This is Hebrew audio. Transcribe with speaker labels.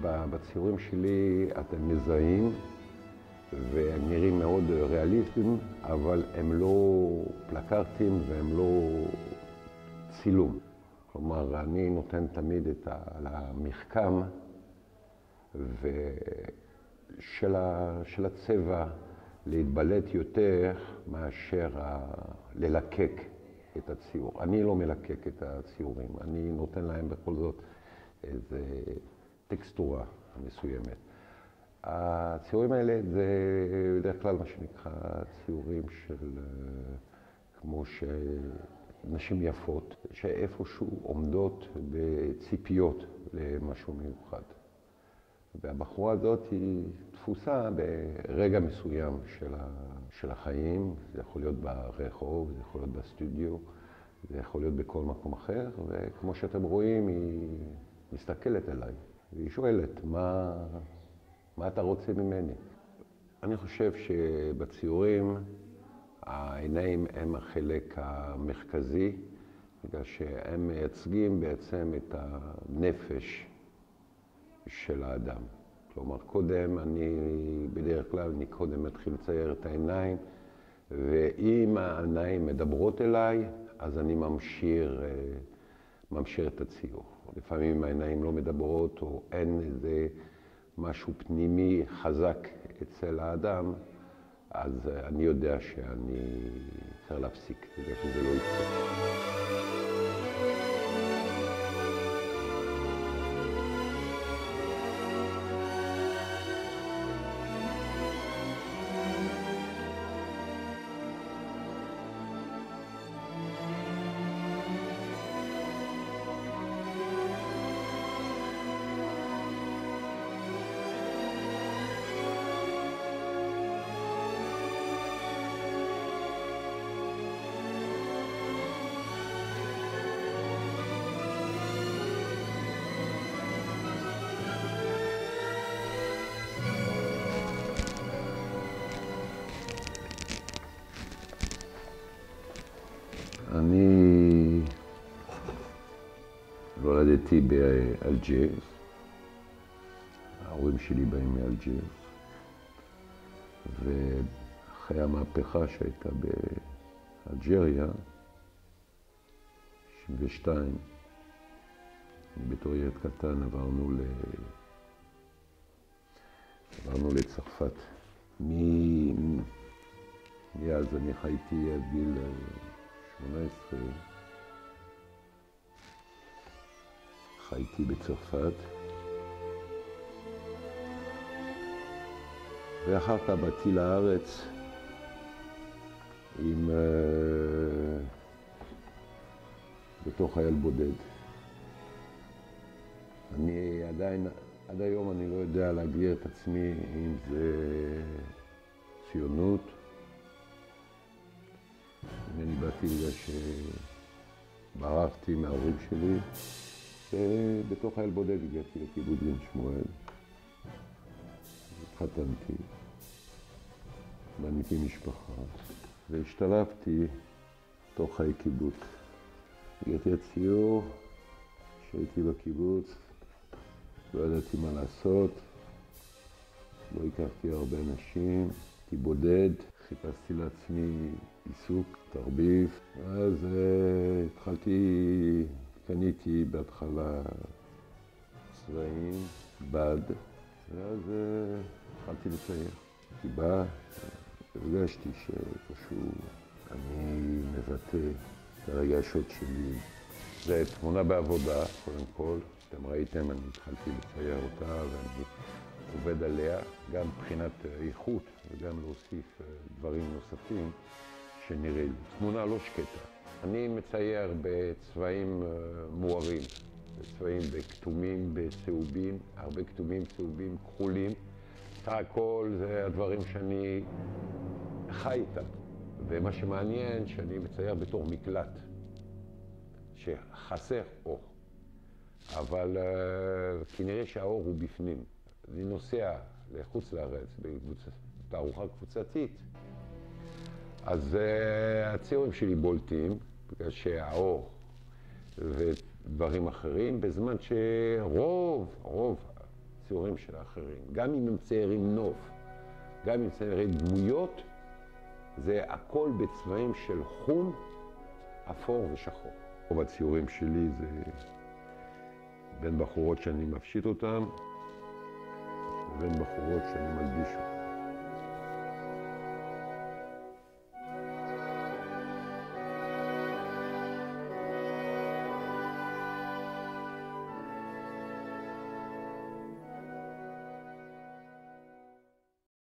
Speaker 1: בציורים שלי אתם מזהים, והם נראים מאוד ריאליסטיים, אבל הם לא פלקרטים והם לא צילום. כלומר, אני נותן תמיד על המחכם של הצבע להתבלט יותר מאשר ללקק את הציור. אני לא מלקק את הציורים, אני נותן להם בכל זאת איזו טקסטורה מסוימת. הציורים האלה זה בדרך כלל מה שנקרא ציורים של כמו שנשים יפות, שאיפשהו עומדות בציפיות למשהו מיוחד. והבחורה הזאת היא תפוסה ברגע מסוים של החיים, זה יכול להיות ברחוב, זה יכול להיות בסטודיו, זה יכול להיות בכל מקום אחר, וכמו שאתם רואים היא מסתכלת אליי, והיא שואלת, מה אתה רוצה ממני? אני חושב שבציורים העיניים הם החלק המרכזי, בגלל שהם מייצגים בעצם את הנפש של האדם. כלומר, בדרך כלל אני קודם מתחיל לצייר את העיניים, ואם העיניים מדברות אליי, אז אני ממשיר את הציור. לפעמים העיניים לא מדברות, או אין איזה משהו פנימי חזק אצל האדם, אז אני יודע שאני צריך להפסיק, בגלל שזה לא יצא. אני נולדתי באלג'ירס, ההורים שלי באים מאלג'ירס, ואחרי המהפכה שהייתה באלג'יריה, 62, בתור ילד קטן עברנו לצרפת. מאז אני חייתי עד גיל 18, חייתי בצרפת, ואחר כך באתי לארץ בתור חייל בודד. אני עד היום אני לא יודע להגדיר את עצמי אם זה ציונות. אני באתי בגלל שברחתי מההורים שלי, ובתור חייל בודד הגעתי לקיבוץ גן שמואל. התחתנתי, בניתי משפחה, והשתלבתי תוך חיי קיבוץ. הגעתי לציור, כשהייתי בקיבוץ, לא ידעתי מה לעשות, לא הכרתי הרבה אנשים, הייתי בודד, חיפשתי לעצמי עיסוק, תרביב, ואז קניתי בהתחלה צבעים, בד, ואז התחלתי לצייר. כי הרגשתי שפשוט אני מבטא את הרגשות שלי. זו תמונה בעבודה, קודם כל. אתם ראיתם, אני התחלתי לצייר אותה ואני עובד עליה, גם מבחינת איכות וגם להוסיף דברים נוספים שנראה לי. תמונה לא שקטה. אני מצייר בצבעים מוארים, בצבעים בכתומים, בצהובים, הרבה כתומים, צהובים, כחולים. הכל זה הדברים שאני חי איתם. ומה שמעניין שאני מצייר בתור מקלט, שחסר אור. אבל כנראה שהאור הוא בפנים. אני נוסע לחוץ לארץ בתערוכה קבוצתית, אז הציורים שלי בולטים, בגלל שהאור ודברים אחרים, בזמן שרוב ציורים של האחרים. גם אם הם ציירים נוף, גם אם ציירי דמויות, זה הכל בצבעים של חום, אפור ושחור. רוב הציורים שלי זה בין בחורות שאני מפשיט אותן, ובין בחורות שאני מלביש אותן.